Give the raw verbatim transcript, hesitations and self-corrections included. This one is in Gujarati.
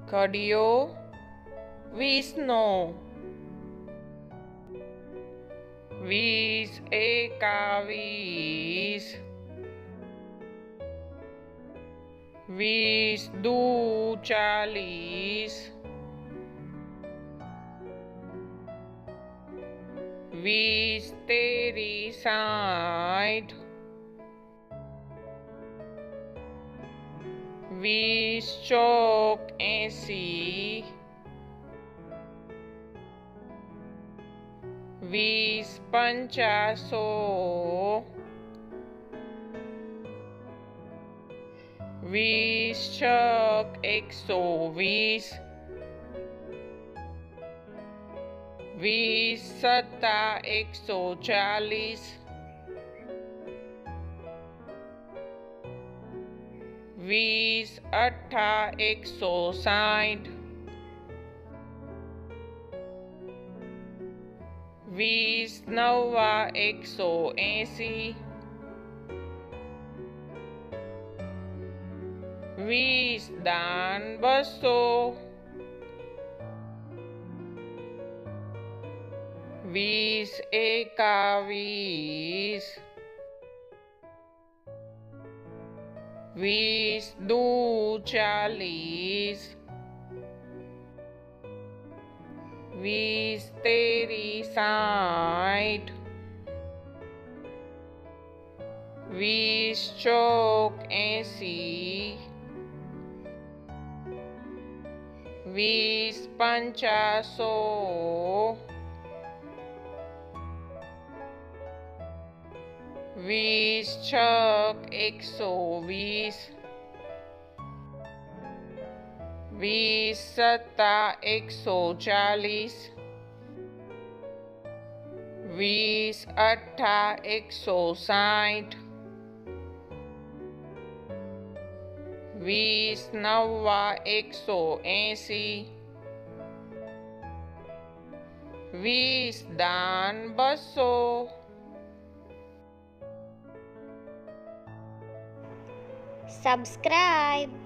ghadiyo વીસનો વીસ એકાવીસ વીસ દુ ચાલીસ વીસ તેરી સાઠ વીસ ચોક એંસી વીસ પંચાસો વીસ છક એકસો વીસ વીસ સત્તા એકસો ચાલીસ વીસ અઠ્ઠા એકસો સાઠ વીસ નવ્વા એકસો એંસી વીસ દાન બસો વીસ એકાવીસ વીસ દુ ચાલીસ વીસ તેરી સાઠ વીસ ચોક એંસી વીસ પંચાસો વીસ છક એકસો વીસ વીસ સત્તા એકસો ચાલીસ વીસ અઠ્ઠા એકસો સાઠ વીસ નવ્વા એકસો એંસી વીસ દાન બસો Subscribe.